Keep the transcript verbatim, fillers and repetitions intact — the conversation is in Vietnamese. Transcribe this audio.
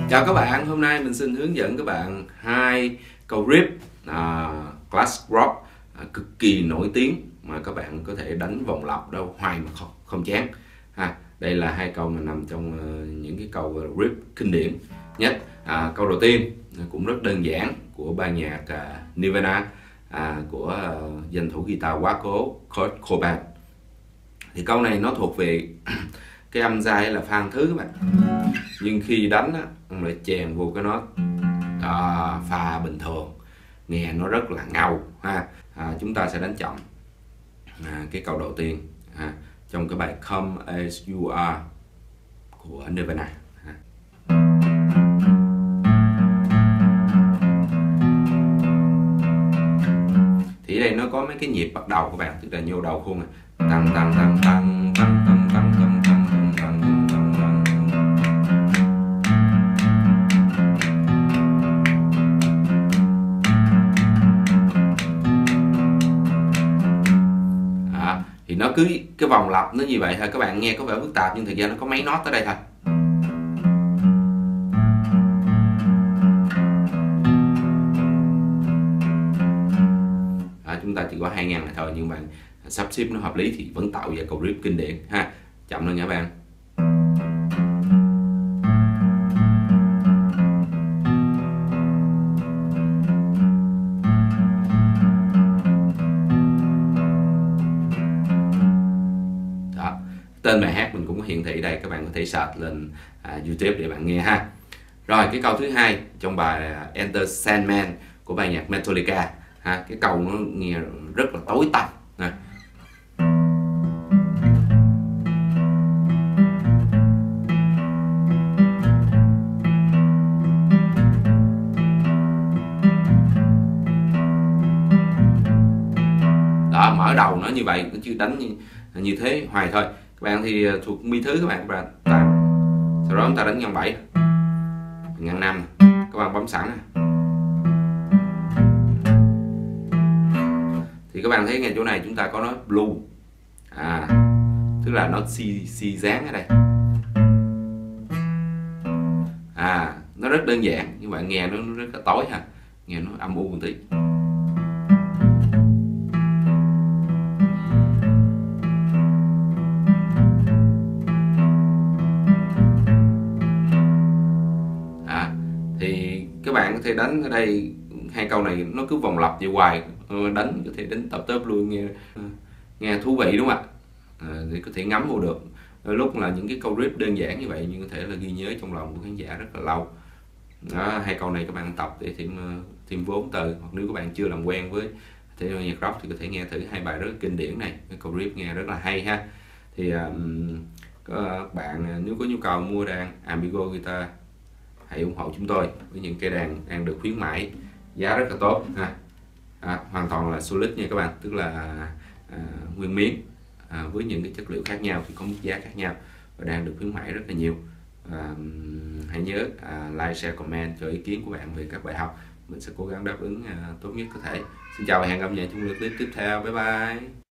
Chào các bạn, hôm nay mình xin hướng dẫn các bạn hai câu riff uh, classic rock uh, cực kỳ nổi tiếng mà các bạn có thể đánh vòng lặp đâu hoài mà không, không chán. Ha, đây là hai câu mà nằm trong uh, những cái câu riff kinh điển nhất. Uh, câu đầu tiên cũng rất đơn giản của ban nhạc uh, Nirvana, uh, của uh, danh thủ guitar quá cố Kurt Cobain. Thì câu này nó thuộc về cái âm giai là pha thứ các bạn, nhưng khi đánh á, ông lại chèn vô cái nốt à, pha bình thường, nghe nó rất là ngầu ha. À, chúng ta sẽ đánh chậm à, cái câu đầu tiên ha, trong cái bài Come As You Are của Nirvana ha. Thì ở đây nó có mấy cái nhịp bắt đầu các bạn, tức là nhô đầu khuôn tăng tăng tăng tăng tăng tăng tăng tăng tăng tăng tăng tăng tăng. À, thì nó cứ cái vòng lặp nó như vậy thôi, các bạn nghe có vẻ phức tạp nhưng thực ra nó có mấy nốt ở đây thôi. À, chúng ta chỉ có hai ngàn này thôi, nhưng mà sắp xếp nó hợp lý thì vẫn tạo ra câu riff kinh điển ha. Chậm lên nha các bạn. Đó, tên bài hát mình cũng có hiển thị đây, các bạn có thể search lên à, YouTube để bạn nghe ha. Rồi cái câu thứ hai trong bài Enter Sandman của bài nhạc Metallica ha, cái câu nó nghe rất là tối tăm nè. Đó, mở đầu nó như vậy, nó chưa đánh như, như thế hoài thôi. Các bạn thì thuộc mi thứ các bạn, các bạn sau đó chúng ta đánh ngăn bảy, ngăn năm, các bạn bấm sẵn nè. Thì các bạn thấy ngay chỗ này chúng ta có nó blue, à, tức là nó si si dáng ở đây. À, nó rất đơn giản nhưng bạn nghe nó rất là tối ha, nghe nó âm u một tí. À, thì các bạn có thể đánh ở đây hai câu này, nó cứ vòng lặp vậy hoài, đánh có thể đánh tập tớp luôn, nghe nghe thú vị đúng không ạ? À, thì có thể ngắm vô được. Lúc là những cái câu riff đơn giản như vậy nhưng có thể là ghi nhớ trong lòng của khán giả rất là lâu. Đó, hai câu này các bạn tập để thêm thêm vốn từ, hoặc nếu các bạn chưa làm quen với thể loại nhạc rock thì có thể nghe thử hai bài rất kinh điển này, cái câu riff nghe rất là hay ha. Thì um, các bạn nếu có nhu cầu mua đàn Amigo guitar, hãy ủng hộ chúng tôi với những cây đàn đang được khuyến mãi giá rất là tốt ha. À, hoàn toàn là solid nha các bạn, tức là à, nguyên miếng à, với những cái chất liệu khác nhau thì có mức giá khác nhau và đang được khuyến mãi rất là nhiều. À, hãy nhớ à, like, share, comment cho ý kiến của bạn về các bài học, mình sẽ cố gắng đáp ứng à, tốt nhất có thể. Xin chào và hẹn gặp lại trong clip tiếp theo, bye bye.